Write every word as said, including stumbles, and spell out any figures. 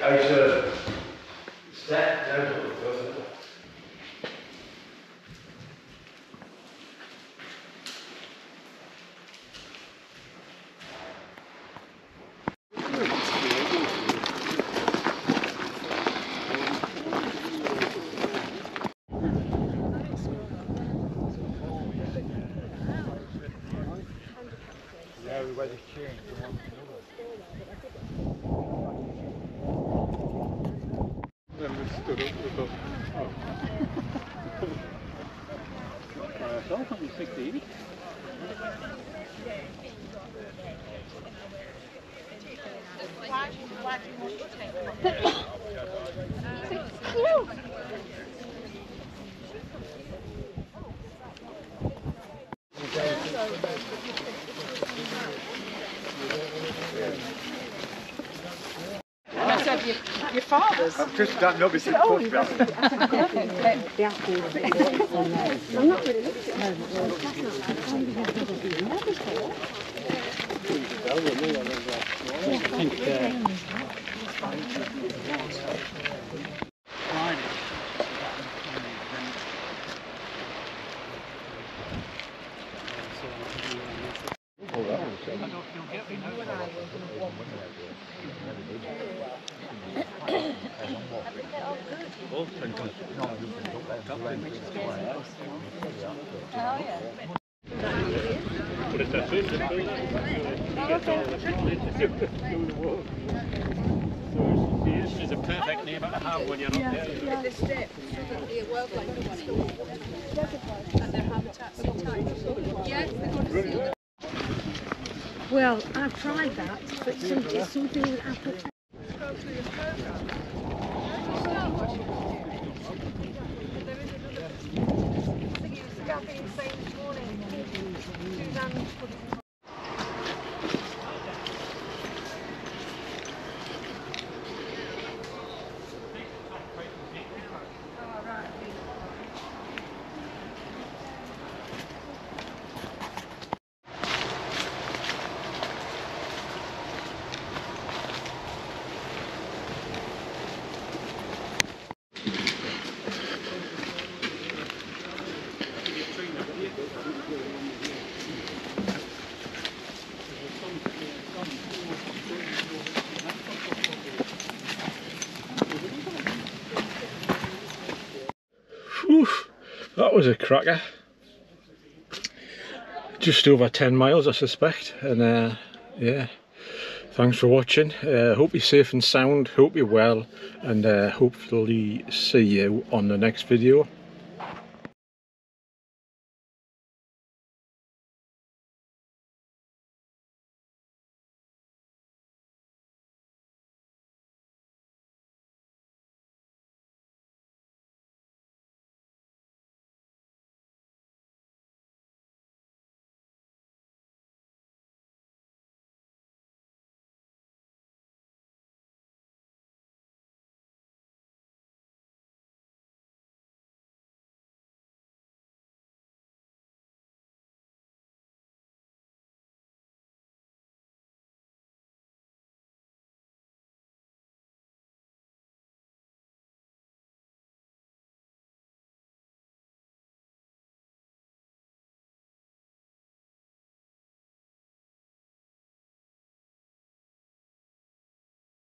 Uit de stad, daar zo. Yeah, everybody's cheering for one another. Then we stood up with the... Oh. By ourselves on the sixteen. Your, your father's. I've just done obviously oh, I'm not really looking at She's a perfect neighbour to have when you're up there. Yeah. The steps, the wildlife and their habitats intact. Yes, well, I've tried that, but some, it's something with apple. Whew, that was a cracker. Just over ten miles I suspect, and uh, yeah, thanks for watching. Uh, hope you're safe and sound, hope you're well, and uh, hopefully see you on the next video.